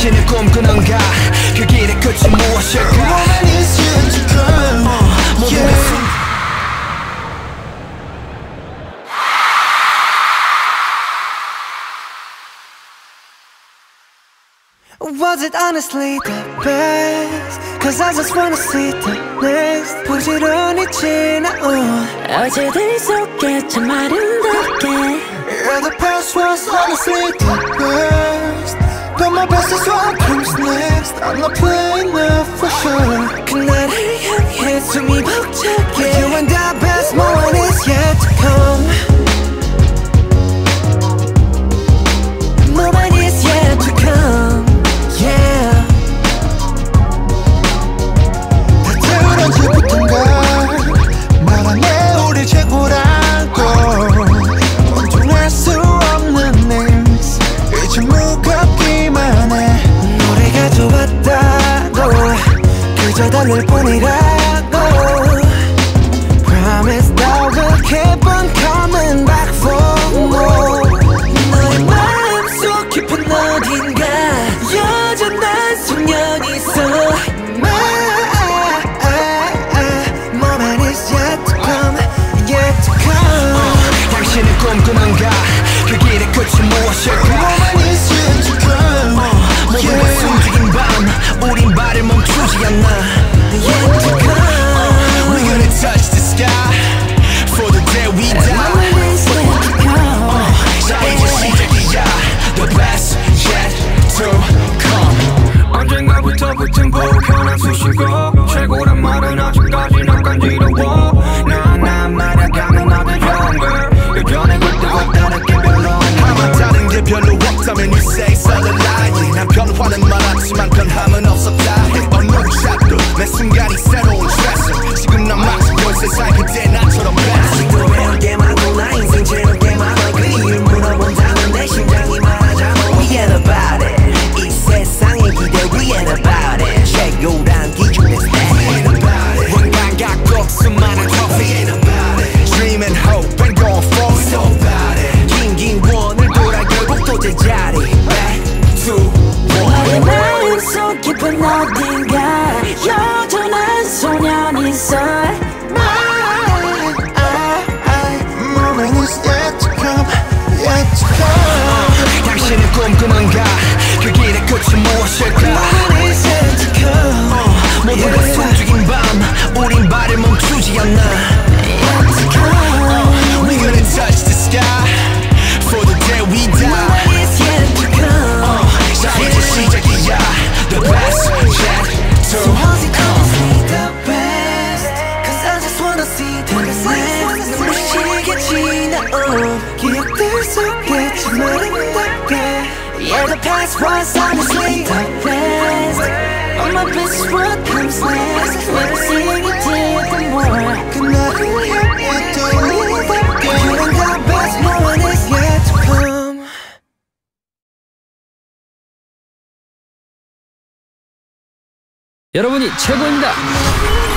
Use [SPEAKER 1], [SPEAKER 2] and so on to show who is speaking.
[SPEAKER 1] 당신은 꿈꾸는가 그 길의 끝이 무엇일까
[SPEAKER 2] Woman is yet to come.
[SPEAKER 3] Was it honestly the best? Cause I just wanna see the next. 부지런히 지나온
[SPEAKER 4] 어제들 속에 참 아름답게.
[SPEAKER 2] Yeah, the past was honestly the best, but my best is what comes next. I'm not playing now for sure.
[SPEAKER 3] 그날을 향해 숨이 벅차게. You and the best moment is yet to come. Moment is yet to come. Yeah.
[SPEAKER 2] 다들 언제부턴가 말하네 우리 최고라고. 온종할 수 없는 names 이제 무겁기만 해.
[SPEAKER 3] 노래가 좋았다고 그저 달랠 뿐이라고. Promise that we'll keep on coming back for more. 너의 마음속 깊은 어딘가 여전한 소년이 있어. Moment is yet to come, yet to come.
[SPEAKER 1] 당신은 꿈꾸는가 그 길의 끝이 무엇일까
[SPEAKER 2] Woman is yet to come.
[SPEAKER 1] 모두가 숨죽인 밤 우린 발을 멈추지 않나
[SPEAKER 3] Yet to come.
[SPEAKER 1] We're gonna touch the sky for the day we die
[SPEAKER 3] Moment is yet to come.
[SPEAKER 1] 자 이제 시작이야 The best yet to come
[SPEAKER 5] 언젠가부터 붙은 불편한 수식어 최고란 말은 아직까지 난 간지러워 난 말야가는 나도 younger 예전에 그때와 다른 게 별로
[SPEAKER 1] 아마 다른 게 별로 없다면 you say so the lie 난 변화는 많았지만 변함은 없었다 해 어느 샷도 매 순간이 새로운 stressor 지금 난 마치 본 세상 그때 나처럼
[SPEAKER 3] 아직도 배울 게 많고 나 인생 채울 게 많아 그 이유를 물어본다면 내 심장이 말하잖아 We ain't about it 이 세상의 기대 We ain't about it 최고란 기준의 style We ain't about it
[SPEAKER 1] 원간 갖고 수많은 trophy We ain't about it Dream and hope and going forward So about it
[SPEAKER 3] 긴긴 원을 돌아 결국 또 제자리
[SPEAKER 1] Back to
[SPEAKER 4] 너의
[SPEAKER 1] one
[SPEAKER 4] 마음속 깊은 어딘가 여전한 소년이 있어.
[SPEAKER 2] Moment is yet to come, yet to come.
[SPEAKER 1] 당신은 꿈꾸는가 그 길의 끝이 무엇일까
[SPEAKER 3] Moment is yet to come.
[SPEAKER 1] 모두가 숨죽인 밤 우린 발을 멈추지 않나
[SPEAKER 3] Yet to come.
[SPEAKER 1] We're gonna touch the sky for the day we die
[SPEAKER 3] Moment is yet to come.
[SPEAKER 1] 자 이제 시작이야 The best yet to
[SPEAKER 3] So was it
[SPEAKER 1] come
[SPEAKER 3] honestly the best? Cause I just wanna see the next. 눈부시게 지나온 기억들 속에 참 아름답게. Yeah, the past was honestly the best, but my best is what comes next. When I sing it till the more.
[SPEAKER 2] 그날을 향해 또 무겁게.
[SPEAKER 3] You and the best moment is yet to come.
[SPEAKER 6] 여러분이 최고입니다.